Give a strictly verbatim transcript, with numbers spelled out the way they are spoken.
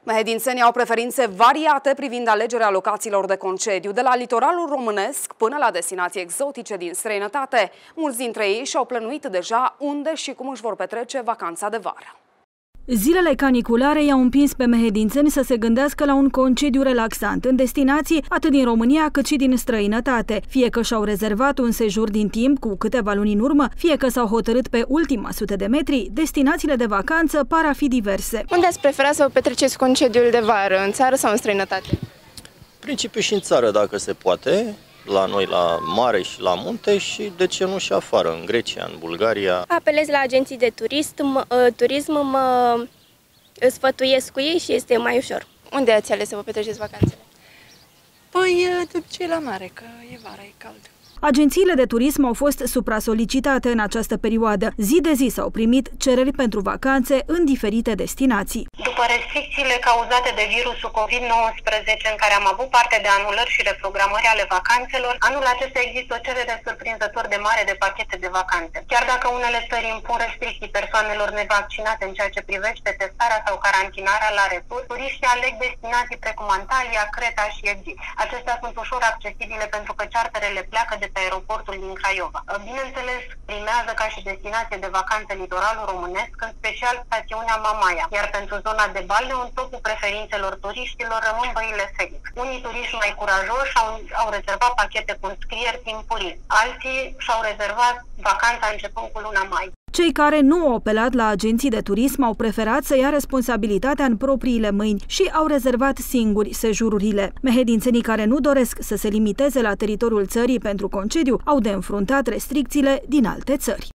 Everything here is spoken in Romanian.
Mehedințenii au preferințe variate privind alegerea locațiilor de concediu, de la litoralul românesc până la destinații exotice din străinătate. Mulți dintre ei și-au plănuit deja unde și cum își vor petrece vacanța de vară. Zilele caniculare i-au împins pe mehedințeni să se gândească la un concediu relaxant în destinații atât din România cât și din străinătate, fie că și-au rezervat un sejur din timp cu câteva luni în urmă, fie că s-au hotărât pe ultima sută de metri, destinațiile de vacanță par a fi diverse. Unde ați prefera să vă petreceți concediul de vară, în țară sau în străinătate? Principiu și în țară, dacă se poate, la noi la mare și la munte și de ce nu și afară, în Grecia, în Bulgaria. Apelez la agenții de turism, turism mă sfătuiesc cu ei și este mai ușor. Unde ați ales să vă petreceți vacanțele? Păi, de obicei la mare, că e vara, e cald. Agențiile de turism au fost supra-solicitate în această perioadă. Zi de zi s-au primit cereri pentru vacanțe în diferite destinații. După restricțiile cauzate de virusul COVID nouăsprezece, în care am avut parte de anulări și reprogramări ale vacanțelor, anul acesta există o cerere surprinzător de mare de pachete de vacanțe. Chiar dacă unele țări impun restricții persoanelor nevaccinate în ceea ce privește testarea sau carantinarea la retur, turiștii aleg destinații precum Antalya, Creta și Egipt. Acestea sunt ușor accesibile pentru că charterele pleacă de pe aeroportul din Craiova. Bineînțeles, primează ca și destinație de vacanțe litoralul românesc, în special stațiunea Mamaia, iar pentru zona de Balneo, în topul preferințelor turiștilor rămân băile Felix. Unii turiști mai curajoși au, au rezervat pachete cu înscrieri timpurii, alții și-au rezervat vacanța începând cu luna mai. Cei care nu au apelat la agenții de turism au preferat să ia responsabilitatea în propriile mâini și au rezervat singuri sejururile. Mehedințenii care nu doresc să se limiteze la teritoriul țării pentru concediu au de înfruntat restricțiile din alte țări.